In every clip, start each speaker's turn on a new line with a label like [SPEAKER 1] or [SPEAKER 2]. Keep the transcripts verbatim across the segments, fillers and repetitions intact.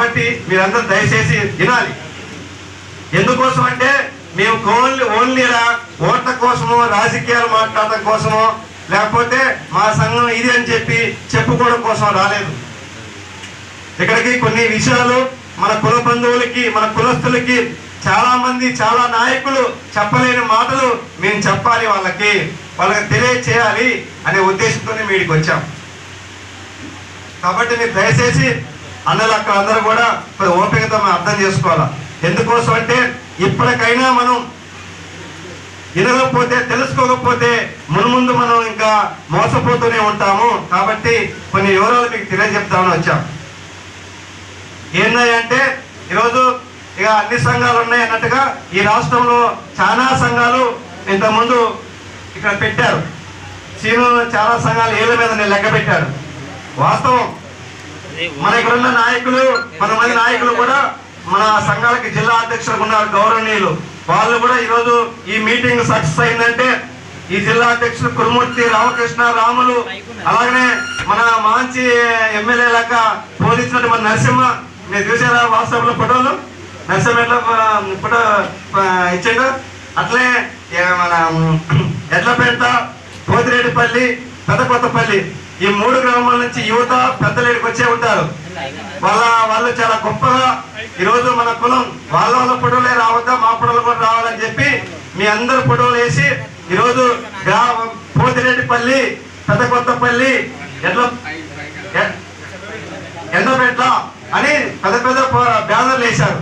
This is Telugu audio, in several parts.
[SPEAKER 1] కాబట్టి మీరందరూ దయచేసి వినాలి. ఎందుకోసం అంటే మేము ఓన్లీ ఓన్లీ ఓట్ల కోసమో రాజకీయాలు మాట్లాడటం కోసమో లేకపోతే మా సంఘం ఇది అని చెప్పి చెప్పుకోవడం కోసం రాలేదు. ఇక్కడికి కొన్ని విషయాలు మన కుల బంధువులకి మన కులస్తులకి చాలా మంది చాలా నాయకులు చెప్పలేని మాటలు మేము చెప్పాలి, వాళ్ళకి వాళ్ళకి తెలియచేయాలి అనే ఉద్దేశంతోనే మీడికి వచ్చాం. కాబట్టి మీరు దయచేసి అన్నలు అక్కడ అందరూ కూడా ఓపికతో మనం అర్థం చేసుకోవాలా. ఎందుకోసం అంటే ఇప్పటికైనా మనం వినకపోతే తెలుసుకోకపోతే మున్ముందు మనం ఇంకా మోసపోతూనే ఉంటాము. కాబట్టి కొన్ని వివరాలు మీకు తెలియజెప్తామని వచ్చాం. ఏంటంటే ఈరోజు ఇక అన్ని సంఘాలు ఉన్నాయి అన్నట్టుగా ఈ రాష్ట్రంలో చాలా సంఘాలు ఇంతకుముందు ఇక్కడ పెట్టారు. సీను చాలా సంఘాలు ఏళ్ళ మీద నేను లెక్క పెట్టాడు. వాస్తవం మన ఇక్కడ ఉన్న నాయకులు కొంతమంది నాయకులు కూడా మన సంఘాలకి జిల్లా అధ్యక్షులు ఉన్నారు గౌరవనీయులు. వాళ్ళు కూడా ఈరోజు ఈ మీటింగ్ సక్సెస్ అయిందంటే ఈ జిల్లా అధ్యక్షులు కురుమూర్తి రామకృష్ణ రాములు, అలాగనే మన మాంచి ఎమ్మెల్యే లెక్క బోధించినట్టు మన నరసింహ, మీరు చూసారా వాట్సాప్ లో ఫోటోలు, నరసింహ ఎట్లా ఫోటో ఇచ్చాడు. అట్లే మన ఎడ్లపేట, పోతిరెడ్డిపల్లి, పెద్ద కొత్తపల్లి ఈ మూడు గ్రామాల నుంచి యువత పెద్దలేడికి వచ్చే ఉంటారు. వాళ్ళ వాళ్ళు చాలా గొప్పగా ఈరోజు మన కులం వాళ్ళ వాళ్ళ ఫోటోలే రావద్దా మా ఫోటోలు కూడా రావాలని చెప్పి మీ అందరు ఫోటోలు వేసి ఈరోజు గ్రామ పోతిరెడ్డిపల్లి, పెద్ద కొత్తపల్లి, ఎడ్ల ఎండపేట అని పెద్ద పెద్ద బ్యానర్లు వేశారు.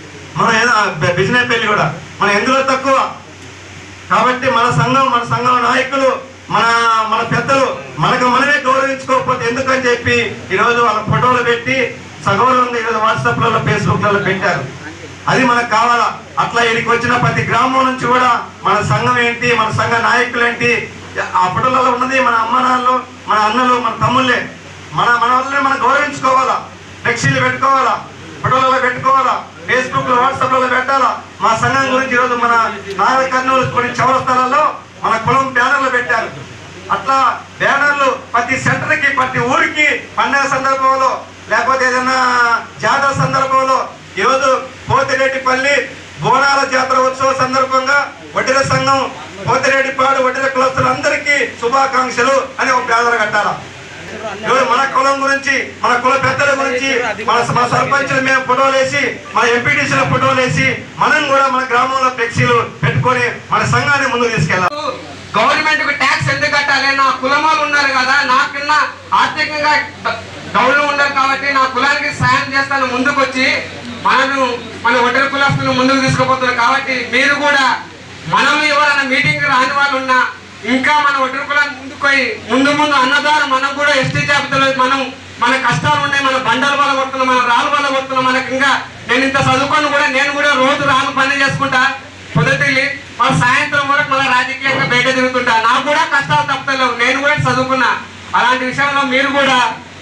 [SPEAKER 1] మన బిజినెస్ పెళ్లి కూడా మన ఎందులో తక్కువ. కాబట్టి మన సంఘం మన సంఘం నాయకులు మన మన పెద్దలు మనకు మనమే గౌరవించుకోకపోతే ఎందుకని చెప్పి ఈరోజు వాళ్ళ ఫోటోలు పెట్టి సగౌరవంగా ఈరోజు వాట్సాప్లలో ఫేస్బుక్లలో పెట్టారు. అది మనకు కావాలా. అట్లా ఇక్కడికి వచ్చిన ప్రతి గ్రామం నుంచి కూడా మన సంఘం ఏంటి, మన సంఘ నాయకులు ఏంటి, ఆ ఫోటోలలో ఉన్నది మన అమ్మ నాన్నలు, మన అన్నలు, మన తమ్ముళ్ళే. మన మన వల్లనే మనం గౌరవించుకోవాలా, ఫ్లెక్సీలు పెట్టుకోవాలా, ఫోటోలలో పెట్టుకోవాలా, ఫేస్బుక్ లో వాట్సాప్లలో పెట్టాలా. మా సంఘం గురించి ఈరోజు మన నాగ కర్నూలు కొన్ని చౌరస్తాలలో మన కులం బ్యానర్లు పెట్టారు. అట్లా బ్యానర్లు ప్రతి సెంటర్కి ప్రతి ఊరికి పండుగ సందర్భంలో లేకపోతే ఏదైనా జాతర సందర్భంలో ఈరోజు పోతిరెడ్డిపల్లి బోనాల జాతర ఉత్సవ సందర్భంగా వడ్డీల సంఘం పోతిరెడ్డిపాడు వడ్డీల కులస్తులందరికీ శుభాకాంక్షలు అని ఒక బ్యానర్ కట్టాలా. ఈరోజు మన కులం గురించి మన కుల పెద్దల గురించి మన మన సర్పంచులు మేము ఫోటోలు వేసి మన ఎంపీటీసీల ఫోటోలు వేసి మనం కూడా మన గ్రామంలో ఫ్లెక్సీలు పెట్టుకొని మన సంఘాన్ని ముందుకు తీసుకెళ్ళాలి.
[SPEAKER 2] గవర్నమెంట్ కు ట్యాక్స్ ఎందుకు కట్టాలి? నా కులమాలు ఉన్నారు కదా, నాకున్న ఆర్థికంగా గౌరవం ఉన్నారు కాబట్టి నా కులానికి సాయం చేస్తాను ముందుకు వచ్చి మనను మన ఒడ్డర కులస్తులను ముందుకు తీసుకుపోతున్నారు. కాబట్టి మీరు కూడా మనం ఎవరైనా మీటింగ్ రాని వాళ్ళు ఉన్నా ఇంకా మన ఒడ్డర కులాన్ని ముందుకు పోయి ముందు ముందు అన్నదారు మనం కూడా ఎస్టీ జాబితాలో మనం మన కష్టాలు ఉన్నాయి, మన బండల వల్ల కొడుతున్నాం, మన రాళ్ళ వల్ల కొడుతున్నాం. మనకి ఇంకా నేను ఇంత చదువుకొని కూడా నేను కూడా రోజు రాను పని చేసుకుంటా పొద్దుతిల్లి మన సాయంత్రం వరకు మన రాజకీయంగా బయట తిరుగుతుంటా. నాకు కూడా కష్టాలు తప్పలేవు, నేను కూడా చదువుకున్నా. అలాంటి విషయంలో మీరు కూడా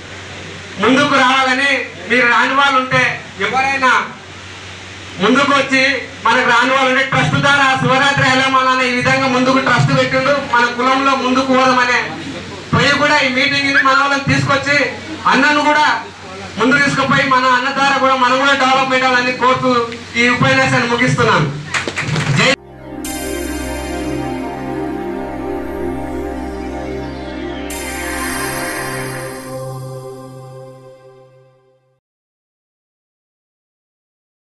[SPEAKER 2] ముందుకు రావాలని, మీరు రాని వాళ్ళు ఉంటే ఎవరైనా ముందుకు వచ్చి మనకు రాని వాళ్ళు ఉంటే ట్రస్ట్ ద్వారా శివరాత్రి ఎలామాలనే ఈ విధంగా ముందుకు ట్రస్ట్ పెట్టిండు. మన కులంలో ముందుకు పోదామనే పోయి కూడా ఈ మీటింగ్ మన వాళ్ళని తీసుకొచ్చి అన్నను కూడా ముందు తీసుకుపోయి మన అన్న ద్వారా కూడా మనం కూడా డెవలప్మెంట్ అవ్వాలని కోరుతూ ఈ ఉపన్యాసాన్ని ముగిస్తున్నాను.